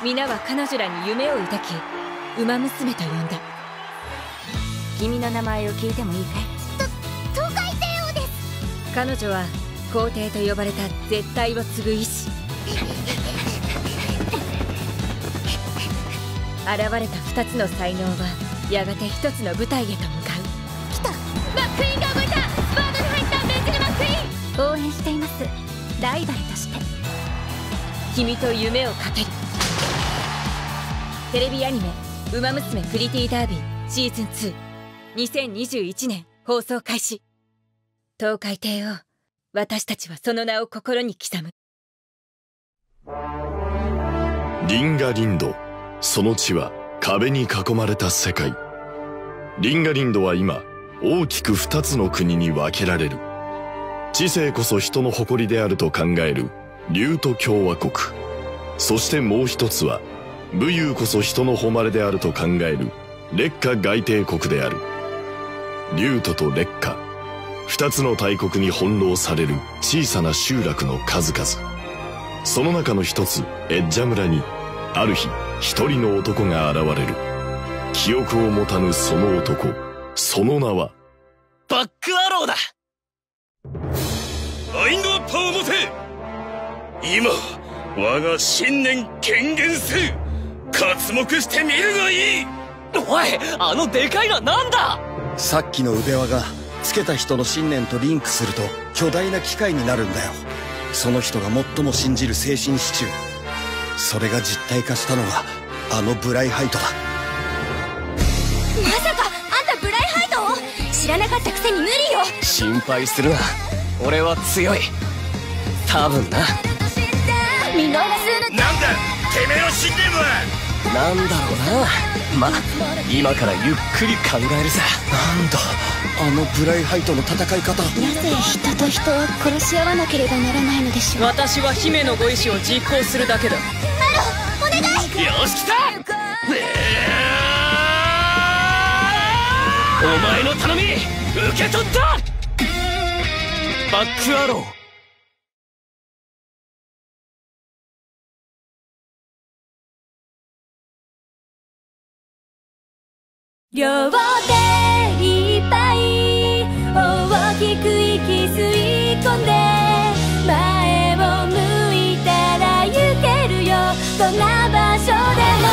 皆は彼女らに夢を抱きウマ娘と呼んだ。君の名前を聞いてもいいかい？ 東海帝王です。 彼女は皇帝と呼ばれた絶対を継ぐ意志。現れた2つの才能はやがて1つの舞台へと向かう。 来た。マックイーンが動いた。バードに入ったベンジルマックイーン。応援しています、ライバルとして。 君と夢を語る。テレビアニメ「ウマ娘プリティダービー」シーズン2 2021年放送開始。東海帝王、私たちはその名を心に刻む。 リンガリンド、その地は壁に囲まれた世界。リンガリンドは今大きく2つの国に分けられる。知性こそ人の誇りであると考えるリュート共和国、そしてもう一つは武勇こそ人の誉れであると考える烈火外帝国である。リュートと烈火、2つの大国に翻弄される小さな集落の数々。その中の一つエッジャ村にある日一人の男が現れる。記憶を持たぬその男、その名はバックアローだ。マインドアッパーを持て。今我が信念権限せ。刮目してみるがいい。 おい、あのでかいのはなんだ。 さっきの腕輪がつけた人の信念とリンクすると巨大な機械になるんだよ。その人が最も信じる精神支柱、それが実体化したのがあのブライハイトだ。 まさかあんたブライハイトを知らなかったくせに無理よ。 心配するな、俺は強い。多分な。 見逃すの。 なんだてめえの信念は。 なんだろうな。ま、今からゆっくり考えるぜ。 なんだあのブライハイトの戦い方。 なぜ人と人は殺し合わなければならないのでしょう。 私は姫のご意志を実行するだけだ。 マロ、お願い。 よし来た。お前の頼み受け取った。 バックアロー。 両手いっぱい大きく息吸い込んで、前を向いたら行けるよ、どんな場所でも。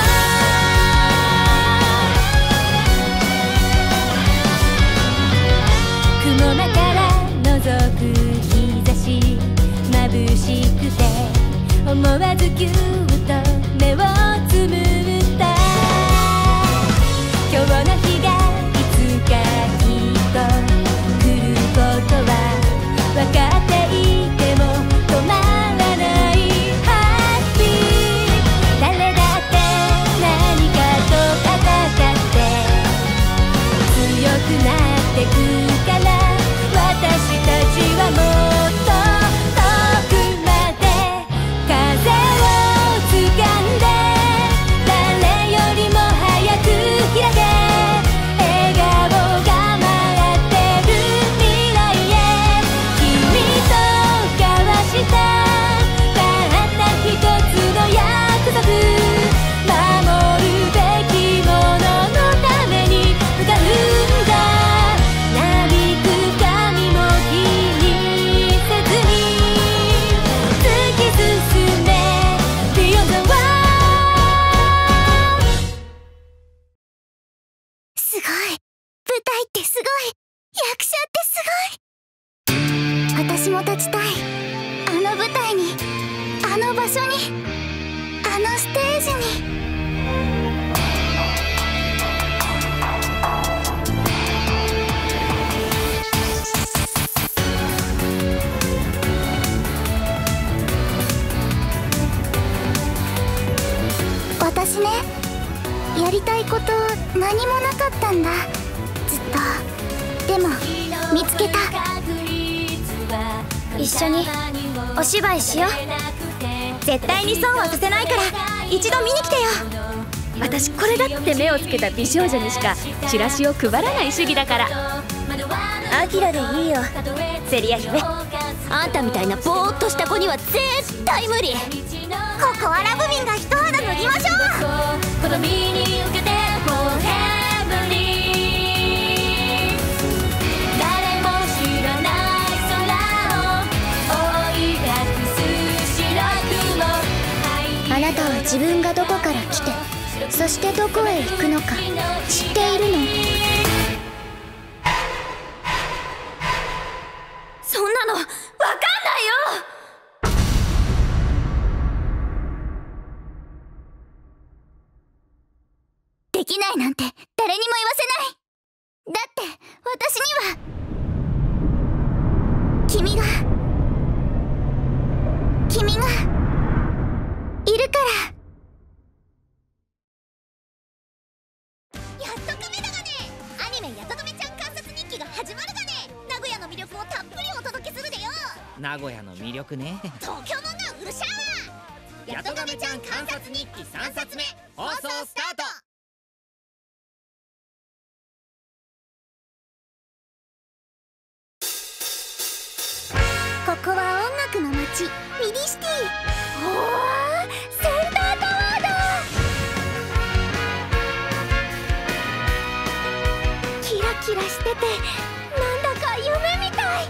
雲間から覗く日差し眩しくて、思わずぎゅっと目をつむった。今日の日がいつかきっと来ることは分かっていても止まらない。ハッピー。誰だって何かと戦って強くなってくから、私たちはもっと遠くまで風を掴んで、誰よりも早く開け、笑顔が待ってる未来へ。君と交わしたたった一つの約束、守るべきもののために向かうんだ。なびく髪も気にせずに突き進め Beyond the Wall。すごい、舞台ってすごい、役者ってすごい。私も立ちたい、あの舞台に、あの場所に、あのステージに。私ね、やりたいこと何もなかったんだ、ずっと。でも見つけた。一緒にお芝居しよう。絶対に損はさせないから一度見に来てよ。 私これだって目をつけた美少女にしかチラシを配らない主義だから。 アキラでいいよ、セリア姫。あんたみたいなぼーっとした子には絶対無理。ここはラブミンが一肌脱ぎりましょう。好みに受けて For Heavenly 誰も知らない空を覆い隠す白雲。 あなたは自分がどこから来て、そしてどこへ行くのか知っているの？ そんなのわかんないよ。 できないなんて誰にも言わせない。だって私には君がいるから。やっとカメだがね。アニメ「やととめちゃん観察日記」が始まるがね。名古屋の魅力をたっぷりお届けするでよ。 名古屋の魅力ね。 東京もんがうるしゃー。やととめちゃん観察日記3冊目放送スタート。ここは音楽の街ミディシティ。おお、センタータワーだ。キラキラしててなんだか夢みたい。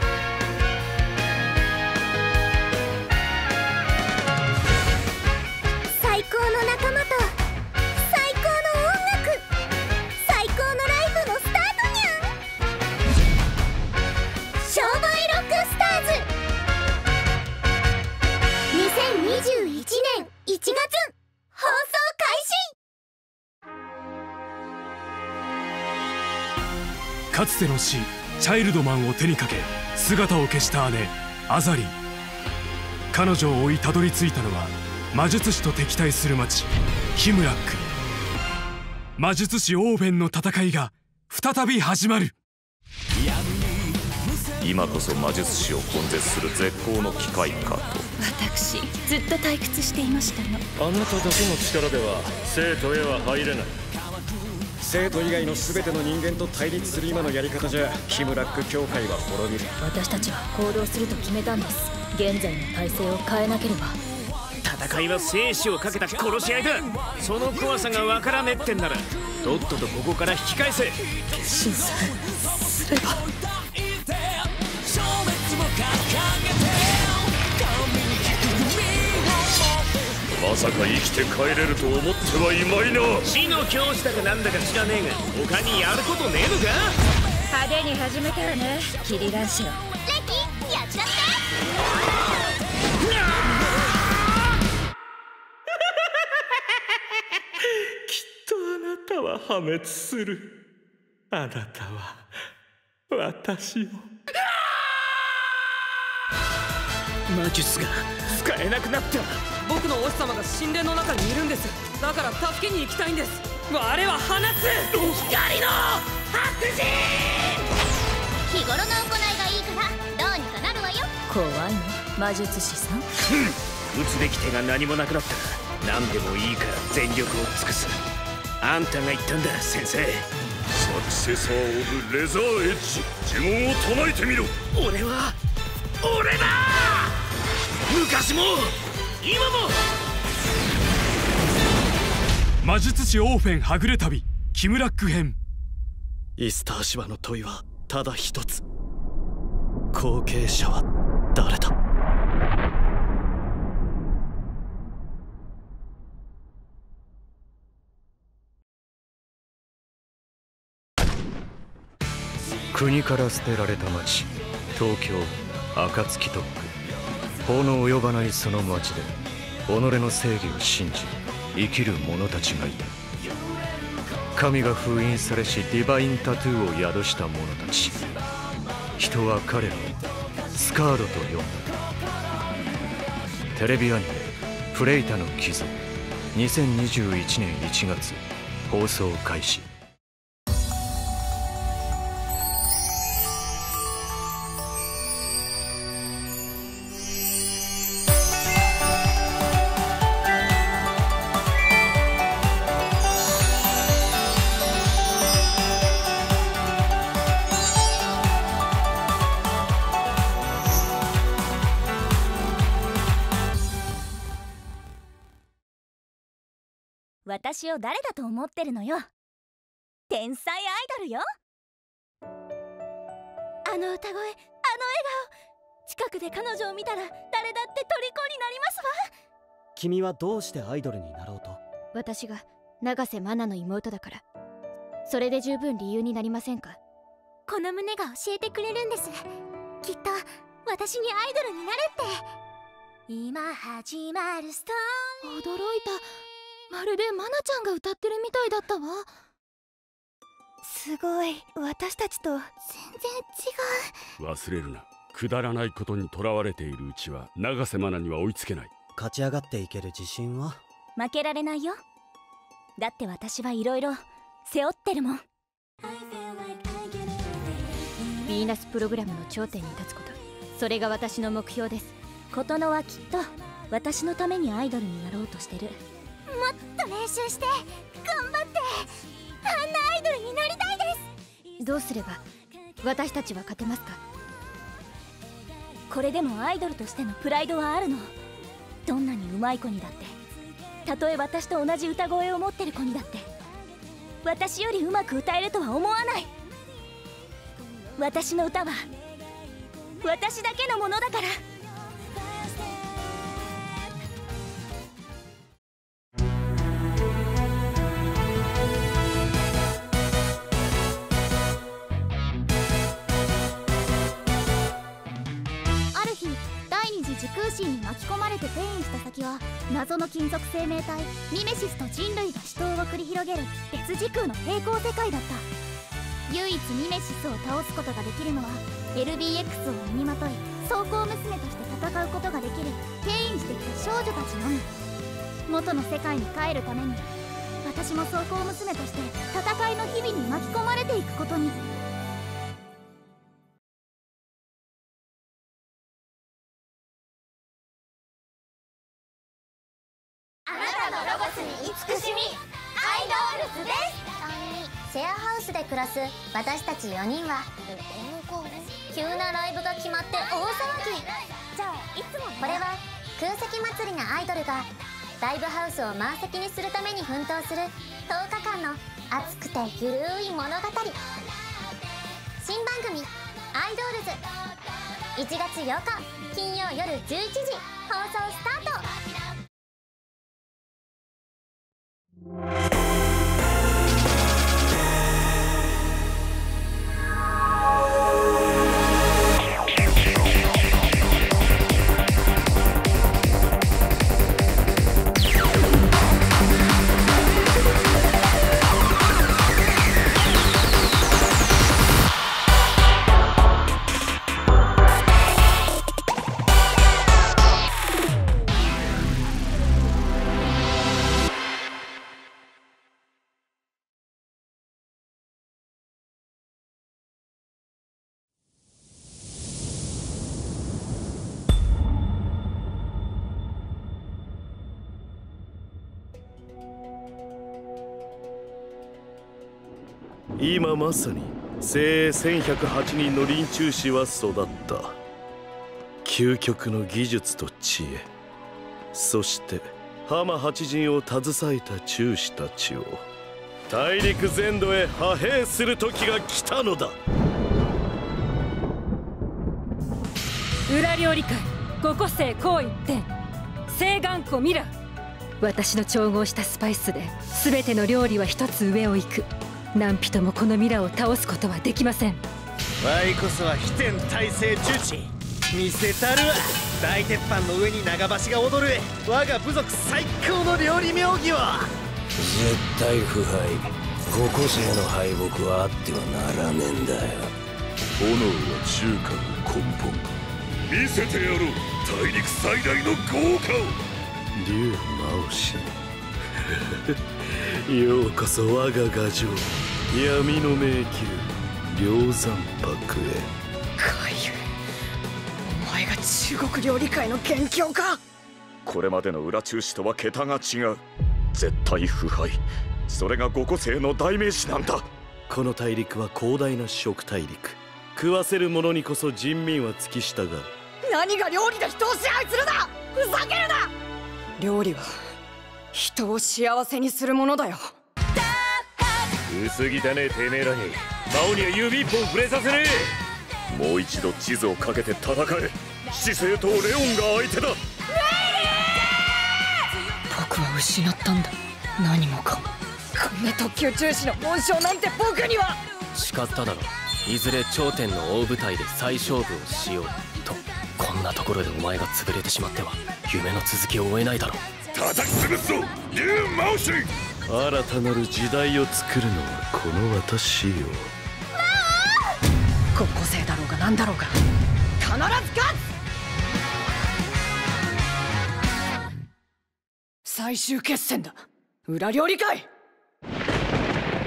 最高の仲間と最高の音楽、最高のライブのスタートにゃん。商売ロックスターズ2021年1月放送開始。 かつての死チャイルドマンを手にかけ姿を消した姉アザリー。彼女を追いたどり着いたのは魔術師と敵対する町ヒムラック。魔術師オーベンの戦いが再び始まる。 今こそ魔術師を根絶する絶好の機会かと。 私ずっと退屈していましたの。 あなただけの力では生徒へは入れない。 生徒以外の全ての人間と対立する今のやり方じゃヒムラック教会は滅びる。 私たちは行動すると決めたんです。現在の体制を変えなければ。 戦いは生死をかけた殺し合いだ。その怖さがわからねえってんならとっととここから引き返せ。 決心すれば。 まさか生きて帰れると思ってはいまいな。 死の教師だかなんだか知らねえが他にやることねえのか。 派手に始めたらね、キリランシロ。 レキやっちゃって。 きっとあなたは破滅する。あなたは私を。 魔術が使えなくなった。 僕の王子様が神殿の中にいるんです。だから助けに行きたいんです。我は放つ光の白人。 日頃の行いがいいからどうにかなるわよ。 怖いの魔術師さん。 打つべき手が何もなくなった。何でもいいから全力を尽くす。あんたが言ったんだ先生。 サクセサー・オブ・レザーエッジ、呪文を唱えてみろ。 俺だ。昔も今も。 魔術師オーフェンはぐれ旅キムラック編。 イスターシワの問いはただ一つ。後継者は誰だ。 国から捨てられた町東京暁特区。法の及ばないその町で己の正義を信じ生きる者たちがいた。神が封印されしディバインタトゥーを宿した者たち。人は彼らをスカードと呼んだ。テレビアニメ「フレイタの傷」2021年1月放送開始。 私を誰だと思ってるのよ。天才アイドルよ。あの歌声、あの笑顔、近くで彼女を見たら誰だって虜になりますわ。 君はどうしてアイドルになろうと？ 私が永瀬愛奈の妹だから。それで十分理由になりませんか？ この胸が教えてくれるんです。きっと私にアイドルになれって。今始まるストーリー。 驚いた。まるで愛菜ちゃんが歌ってるみたいだったわ。 すごい、私たちと全然違う。 忘れるな。くだらないことにとらわれているうちは永瀬愛奈には追いつけない。 勝ち上がっていける自信は？ 負けられないよ。だって私はいろいろ背負ってるもん。 ヴィーナスプログラムの頂点に立つこと、それが私の目標です。 琴乃はきっと私のためにアイドルになろうとしてる。 もっと練習して頑張って、あんなアイドルになりたいです。 どうすれば私たちは勝てますか？ これでもアイドルとしてのプライドはあるの。どんなに上手い子にだって、たとえ私と同じ歌声を持ってる子にだって、私よりうまく歌えるとは思わない。私の歌は私だけのものだから。 ある日、第二次時空神に巻き込まれて転移した先は謎の金属生命体ミメシスと人類が死闘を繰り広げる別時空の平行世界だった。唯一ミメシスを倒すことができるのは LBX を身にまとい装甲娘として戦うことができる転移してきた少女たちのみ。元の世界に帰るために私も装甲娘として戦いの日々に巻き込まれていくことに。 あなたのロゴスに慈しみ、アイドールズです。シェアハウスで暮らす私たち4人は急なライブが決まって大騒ぎ。じゃあいつもこれは空席祭りなアイドルがライブハウスを満席にするために奮闘する10日間の熱くてゆるい物語。新番組「アイドールズ」1月8日金曜夜11時放送スタート。 今まさに精鋭1108人の輪中士は育った。究極の技術と知恵、そして浜八陣を携えた中士たちを大陸全土へ派兵する時が来たのだ。 裏料理界5個性紅一点青頑固ミラ。私の調合したスパイスで全ての料理は一つ上を行く。何人もこのミラを倒すことはできません。 わいこそは飛天大聖重視見せたるわ。大鉄板の上に長橋が踊る我が部族最高の料理妙技は絶対腐敗。五個性の敗北はあってはならねえんだよ。 炎は中華の根本。見せてやろう大陸最大の豪華を。 竜魔しようこそ我が牙城闇の迷宮梁山泊へ。 海遊、お前が中国料理界の元凶か。 これまでの裏中止とは桁が違う。絶対腐敗、それが五個性の代名詞なんだ。 この大陸は広大な食大陸。食わせる者にこそ人民は付き従う。 何が料理で人を支配するだ。ふざけるな。料理は人を幸せにするものだよ。 薄汚ねえてめえらに魔王には指一本触れさせねえ。もう一度地図をかけて戦え。姿勢とレオンが相手だ。 僕は失ったんだ、何もかも。こんな特級中士の紋章なんて僕には。 誓っただろ、いずれ頂点の大舞台で再勝負をしようと。こんなところでお前が潰れてしまっては夢の続きを追えないだろう。 叩き潰すぞ竜魔王神。 新たなる時代を作るのはこの私よ。 高校生だろうが何だろうが必ず勝つ。最終決戦だ。裏料理会。